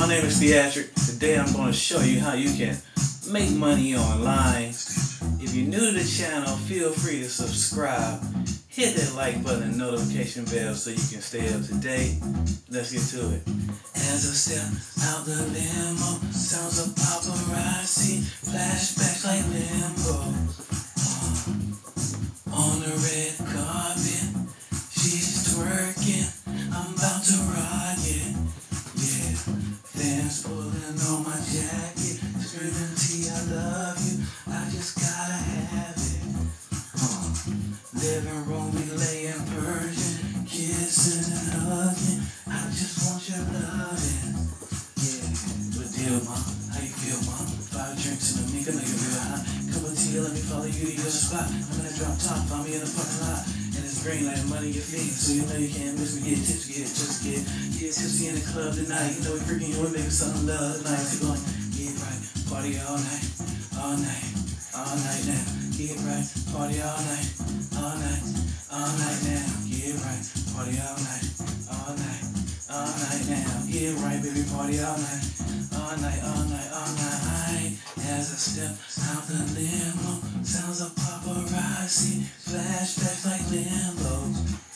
name is Theatric. Today I'm going to show you how you can make money online. If you're new to the channel, feel free to subscribe. Hit that like button and notification bell so you can stay up to date. Let's get to it. As I step out the limo, sounds of paparazzi, flashbacks like limbo. On the red carpet, she's twerking, I'm about to rock it. Yeah, fans pulling on my jacket, screaming T, I love you, I just gotta have it. Living room, we laying Persian, kissing and hugging, I just want your loving. Yeah, good deal, mom, how you feel, mom? 5 drinks in a mink, I know you're real hot. Cup of tea, let me follow you to your spot. I'm gonna drop top, find me in the parking lot. And it's green like money your feet, so you know you can't miss me. Get tipsy, get tipsy in the club tonight. You know we freaking you, we making something love tonight. Keep going, get right, party all night now. Get right, party all night now. Get right, party all night now. Get right, baby, party all night. As I step out the limo, sounds of paparazzi, flashbacks like limbos.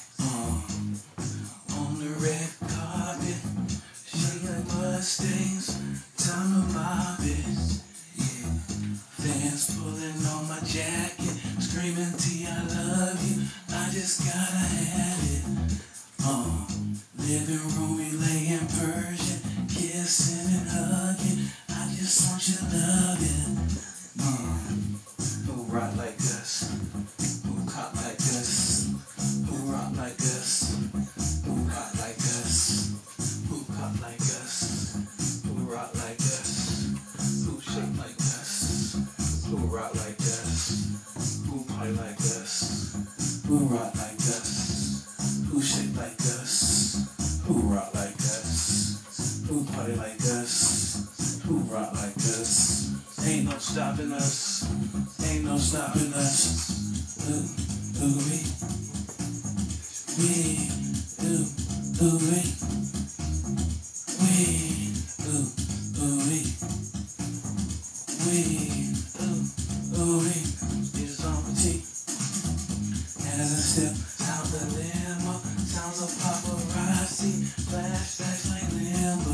On the red carpet, shake like Mustangs, time to mob it. Yeah, fans pulling on my jacket, screaming T, I love you, I just gotta have it. Living room, we laying Persian, kissing and hugging, I just want your loving. Who rock like us? Who cop like us? Who rock like us? Who rock like us? Who cop like us? Who rock like us? Who shake like us? Who rock like us? Who party like us? Who rock like us? Who shake like us? Who rock like us? Who party like us? Who rock like us? Ain't no stopping us. Ain't no stopping us. We it's on petite. As I step out the limo, sounds of paparazzi, flashbacks like limbo.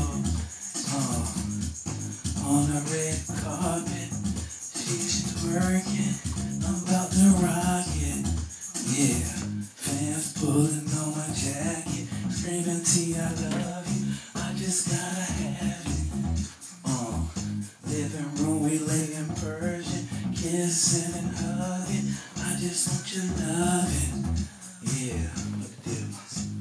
On the red carpet, she's twerking, I'm about to rock it. Yeah, fans pulling on my jacket, screaming T, I love you, I just gotta have it. Living room, we laying Persian, kissing and hugging, I just want your loving. Yeah, what the deal?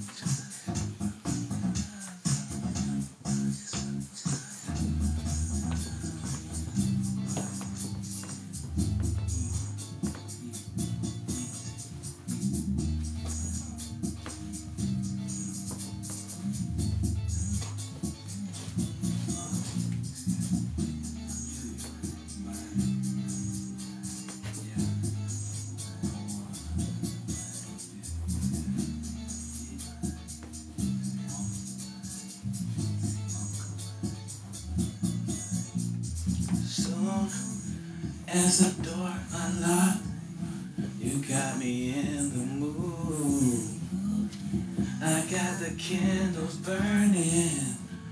As the door unlocked, you got me in the mood. I got the candles burning,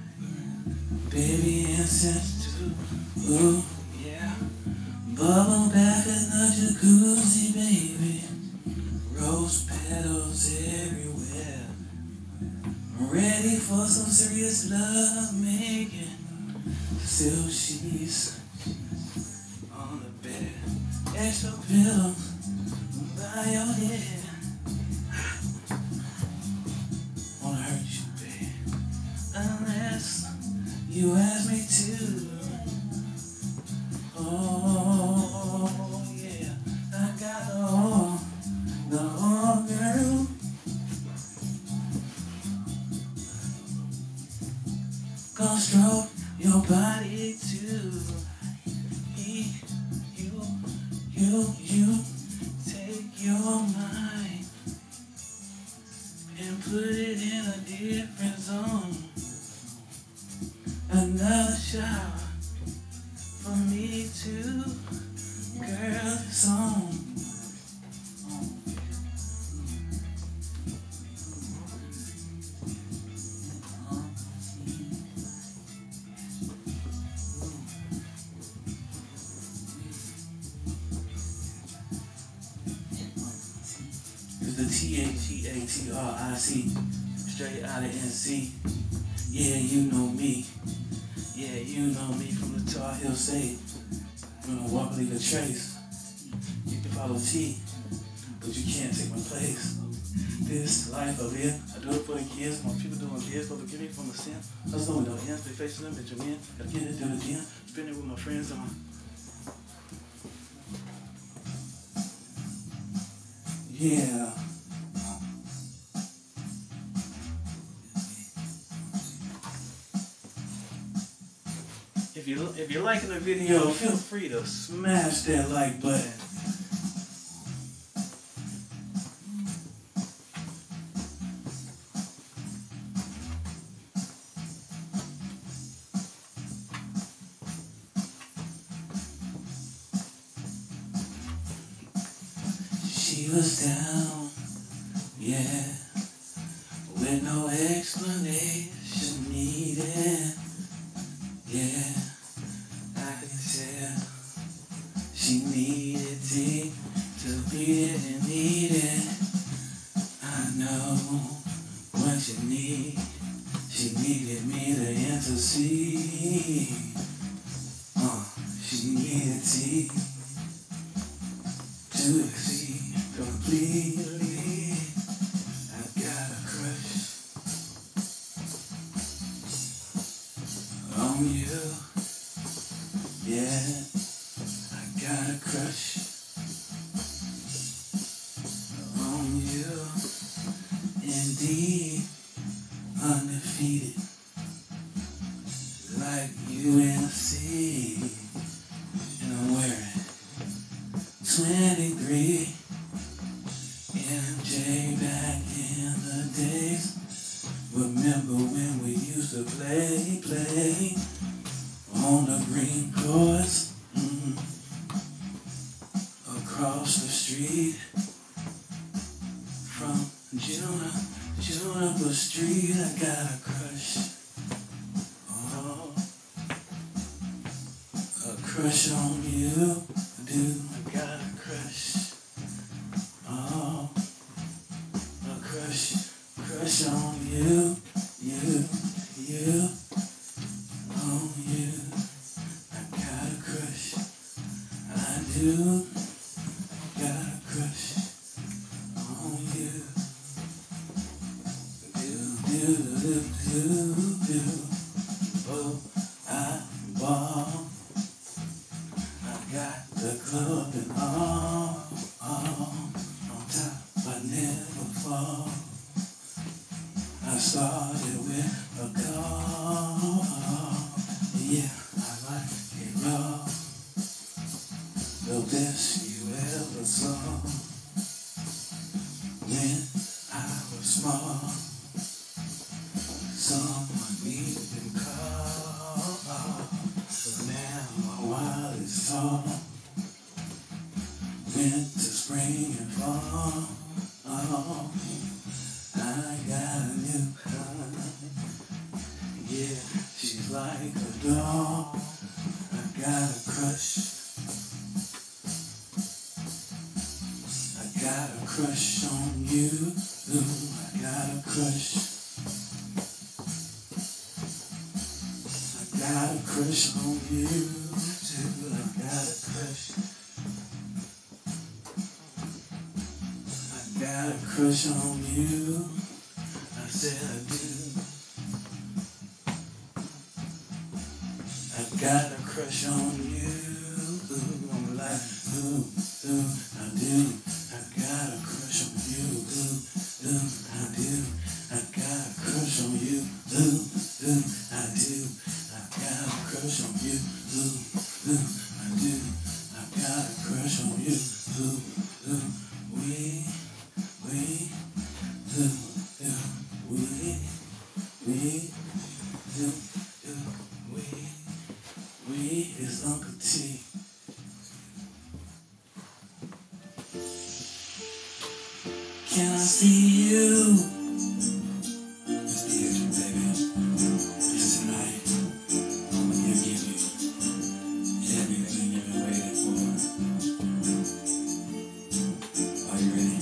baby incense too. Ooh, yeah. Bubble bath in the jacuzzi, baby. Rose petals everywhere. Ready for some serious love making. Still she's on the bed, extra pillows by your head. Wanna hurt you, babe, unless you ask me to. Oh yeah, I got the girl. Gonna stroke your body too. You take your mind and put it in a different zone. A another shower for me too. Girl, it's on. It's the THEATRIC, straight out of NC. Yeah, you know me. Yeah, you know me from the Tar Heel State. When I walk, leave a trace. You can follow T, but you can't take my place. This life of it, I do it for the kids. My people do my kids, but forgive me for my sin. I was going with no ends, they facing them, bitch, I'm in. Gotta get it, do it again. Spend it with my friends on. Yeah. If you're liking the video, feel free to smash that like button. She was down, yeah, with no explanation needed, yeah. I could tell she needed tea to beat it and eat it. I know what she need. She needed me to intercede. She needed tea to exceed completely. I got a crush on you. Yeah, I got a crush on you. Indeed, undefeated, like UNC. And I'm wearing 23 MJ back in the days. Remember when we used to play on the green courts, across the street from Juniper Street. I got a crush, a crush on you, dude. I got a crush, a crush on you, you, on you. I got a crush, I do. I got a crush on you. Do. Oh, I ball. I got the club and all on top. I never fall. I started with a call. Yeah, I like it raw. The best you ever saw. When I was small, someone needed to call. But now my wallet is tall. Winter, spring, and fall. I got a new kind. Yeah, she's like a doll. I got a crush. I got a crush on you. Ooh, I got a crush. I got a crush on you too. I got a crush. I got a crush on you. I said I do. I got a crush on you. Ooh, I'm like, ooh, I do. I got a crush on you. Ooh, I do. I got a crush on you. Ooh, I do. I got a crush on you. Ooh, I do. I got a crush on you. Ooh, we do. We me is Uncle T. Can I see you? Let's be here, baby. Just tonight, I'm gonna give you everything you've been waiting for. Are you ready?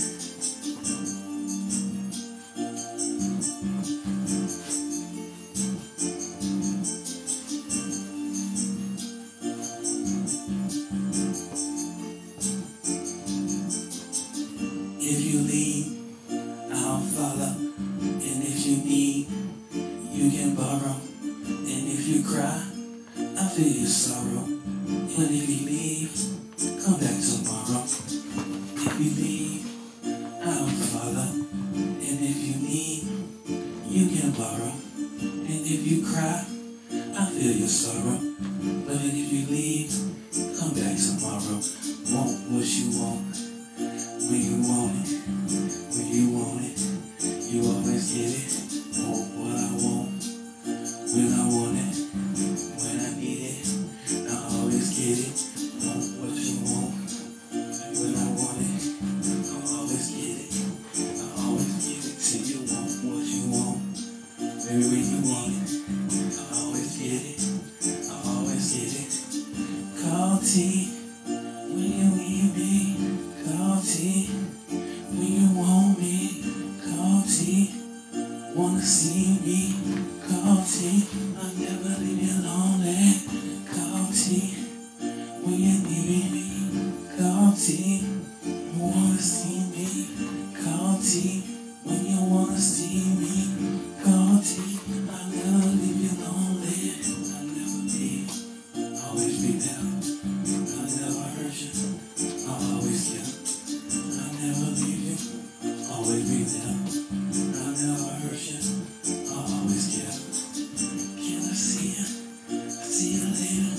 If you leave, I'll follow. And if you need, you can borrow. And if you cry, I feel your sorrow. And if you leave, come back tomorrow. If you leave, I'll follow. And if you need, you can borrow. And if you cry, I feel your sorrow. But if you leave, come back tomorrow. Want what you want, when you want it, when you want it, you always get it. Want what I want, when I want it, when I need it, I always get it. Want what you want, when I want it, I always get it. I always give it to you. Want what you want, baby, when you want it, I always get it. I always get it. Call T when you need me. Call T when you want me. Call T, wanna see me. Call T, I'll never leave you lonely. Call T when you need me. Call T, wanna see me. Call T when you wanna see me. Call T, I'll never leave you lonely. I'll never leave, always be there. I'll never hurt you, I'll always care. I'll never leave you, always be there. I'll never hurt you, I'll always care. Can I see you? See you later.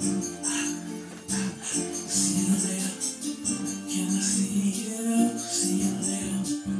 See you later. Can I see you? See you later.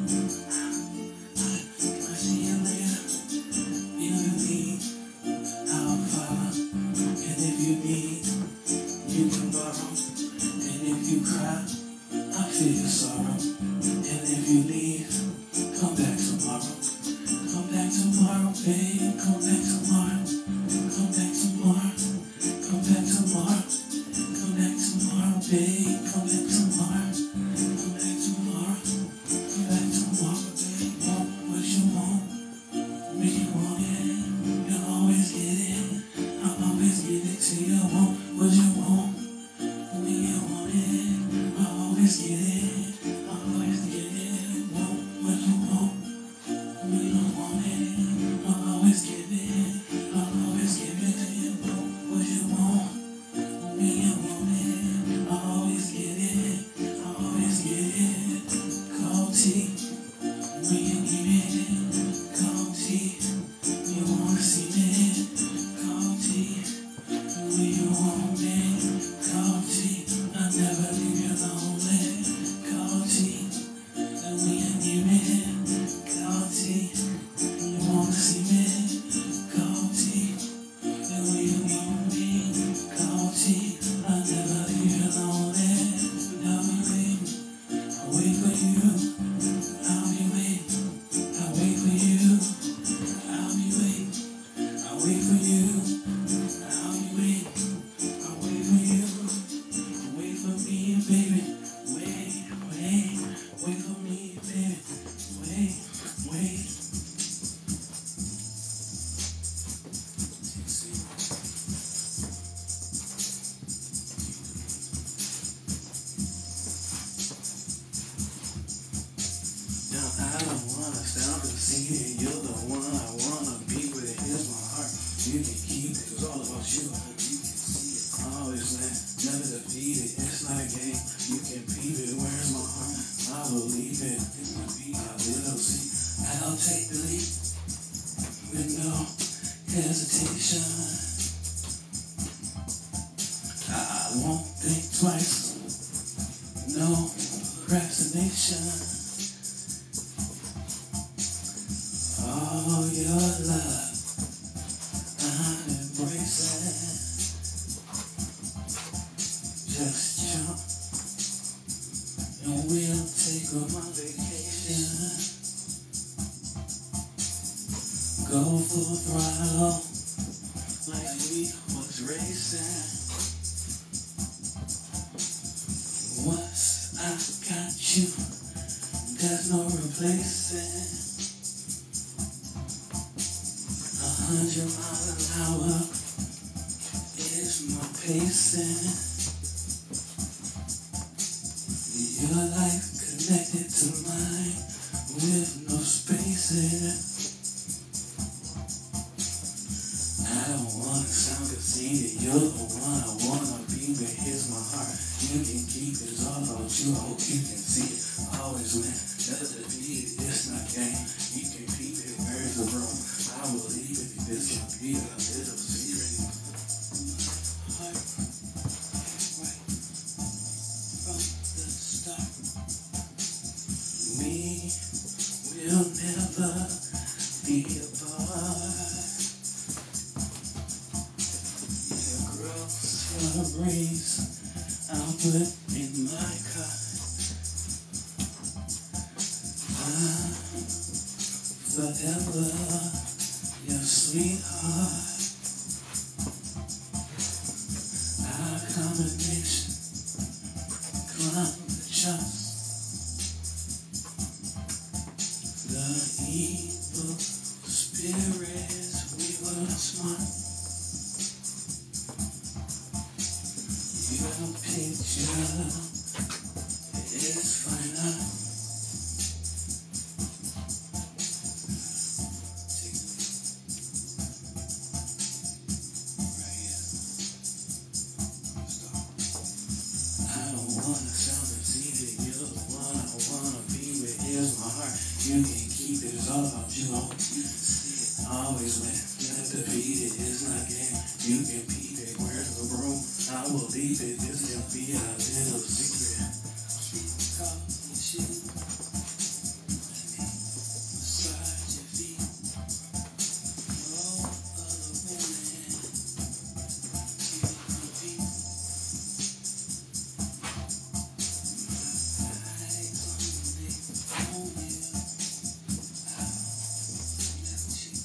Can I see you later? If you need, I'll follow. And if you need, you can borrow. And if you cry, I feel your sorrow. And if you leave, come back tomorrow. Come back tomorrow, babe. Come back tomorrow. Come back tomorrow. Come back tomorrow. Come back tomorrow, babe. Come back tomorrow. Come back tomorrow. Come back tomorrow, babe. Want what you want, when you want it, you'll always get it. I'll always give it to you. Want what you want, when you want it, I'll always get it. I'll always get it. Want what you want, when you want it, I'll always give it. I'll always give it. Want what you want, when you want it, I'll always get it. I'll always get it. Call T when you need it. Call T when you wanna see me. Call T when you want me. Call T, I'll never leave you lonely. Call T when you need me. Call T when you wanna see me. Call T when you need me. Call T, I'll never leave you lonely. I'll be waiting, I'll wait for you. I'll be waiting, I'll wait for you. I'll be waiting, I'll wait for you. I'll be waiting, I'll wait for you. Wait for me, baby. Wait, wait, wait for me, baby. Wait, wait. Now I don't wanna sound conceited. You're the one I wanna be with. Here's my heart. You can keep it. It's all about you. I hope you can see it. Always land, never defeated. It's not a game. You can peep it. Where's my heart? I believe it. It's my beat. I little see. I'll take the lead with no hesitation. I won't think twice. No procrastination. All your love, I'm embracing. we was racing. Once I got you, there's no replacing. 100 miles an hour is my pacing. Your life connected to mine with no spacing. I don't wanna sound conceited, you're the one I wanna be, but here's my heart. You can keep it, it's all about you, I hope you can see it. Always win, never defeated, it's not game. You can keep it, where's the room? I will leave it, this can be a little secret. Heart, right from the start. We will never be apart. Breeze, I'll put in my car. I'm forever your sweetheart. Our combination climbed the charts. The evil spirits, we were smart. Your picture is fine art. Right here. Stop. I don't wanna sound conceited. You're the one I wanna be with. Here's my heart. You can keep it. It's all about you. I hope you can see it. Always win. Never defeated. It's not game. You can peep it. Where's the broom? I will leave it, this can be a little secret. Call you, massage your feet. No other woman can compete. My eyes on you, I'll never cheat.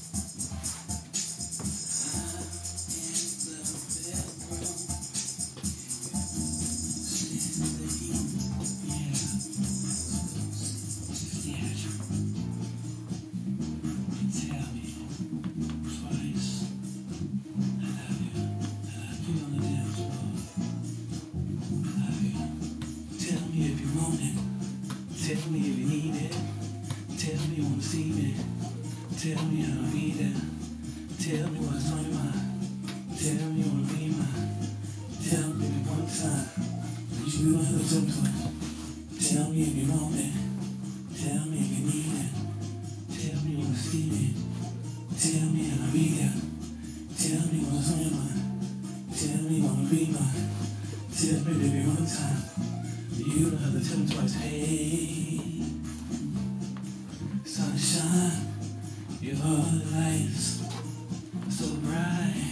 Tell me if you need it. Tell me you wanna see me. Tell me I'll be there. Tell me what's on your mind. Tell me you wanna be mine. Tell me one time, but you don't have to tell me twice. Tell me if you want it. Tell me if you need it. Tell me you wanna see me. Tell me I'll be there. Tell me what's on your mind. Tell me you wanna be mine. Tell me baby one time. You don't have to tell me twice. Hey, sunshine, your lights so bright.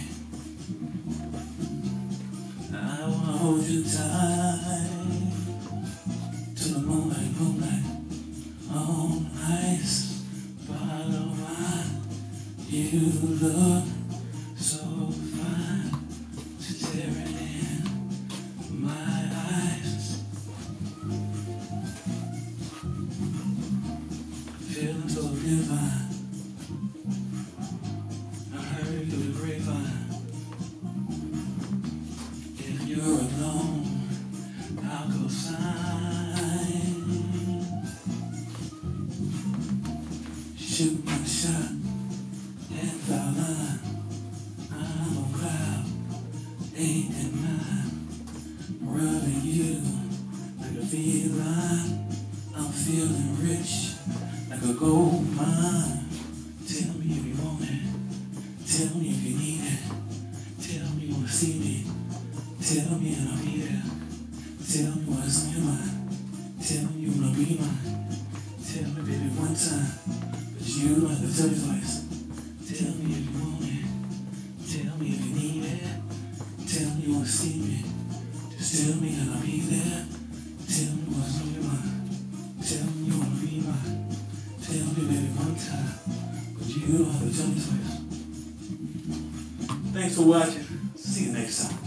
I wanna hold you tight to the moonlight, moonlight on ice. Bottle of wine, you look so fine, staring in my eyes. Feeling so divine. I heard through the grapevine. If you're alone, I'll go sign. Shoot my shot and foul line. I'm on cloud 8 and 9, rubbing you like a feline. I'm feeling rich like a gold mine. Tell me if you want it. Tell me if you need it. Tell me you wanna see me. Tell me and I'll be there. Tell me what's on your mind. Tell me you wanna be mine. Tell me baby one time, but you don't have to tell me twice. Tell me if you want it. Tell me if you need it. Tell me you wanna see me. Just tell me and I'll be there. Tell me what's on your mind. Tell me you wanna be mine. Tell me baby one time, but you don't have to tell me twice. Thanks for watching. See you next time.